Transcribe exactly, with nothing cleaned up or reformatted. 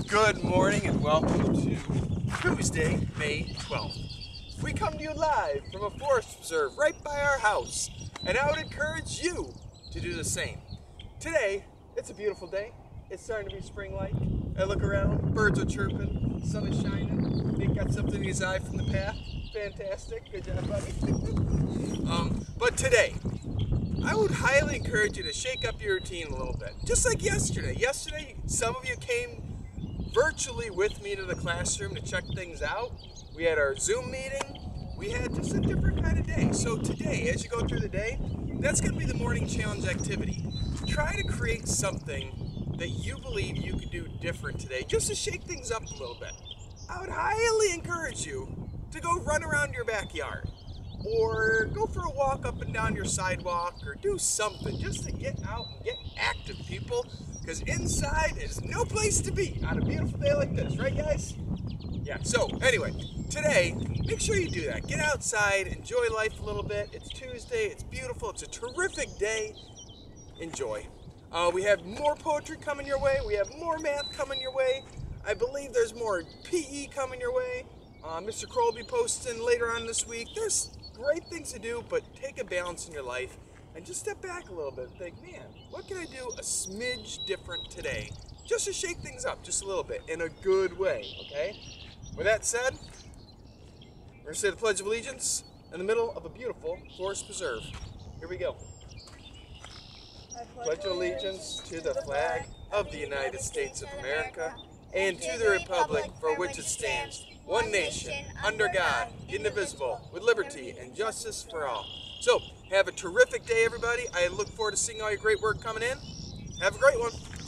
Good morning and welcome to Tuesday, May twelfth. We come to you live from a forest preserve right by our house, and I would encourage you to do the same. Today, it's a beautiful day. It's starting to be spring-like. I look around, birds are chirping, sun is shining. Nick got something in his eye from the path. Fantastic, good job, buddy. um, but today, I would highly encourage you to shake up your routine a little bit. Just like yesterday. Yesterday, some of you came virtually with me to the classroom to check things out. We had our Zoom meeting. We had just a different kind of day. So today, as you go through the day, that's going to be the morning challenge activity. Try to create something that you believe you could do different today, just to shake things up a little bit. I would highly encourage you to go run around your backyard, or go for a walk up and down your sidewalk, or do something just to get out and get active, people, because inside is no place to be on a beautiful day like this, right guys? Yeah, so anyway, today, make sure you do that. Get outside, enjoy life a little bit. It's Tuesday, it's beautiful, it's a terrific day. Enjoy. Uh, we have more poetry coming your way, we have more math coming your way. I believe there's more P E coming your way. Uh, Mister Kroll will be posting later on this week. There's great things to do, but take a balance in your life and just step back a little bit and think, man, what can I do a smidge different today? Just to shake things up just a little bit in a good way, okay? With that said, we're going to say the Pledge of Allegiance in the middle of a beautiful forest preserve. Here we go. I pledge allegiance to the flag of the United States of America and to the republic for which it stands, one nation, under God, indivisible, with liberty and justice for all. So, have a terrific day, everybody. I look forward to seeing all your great work coming in. Have a great one.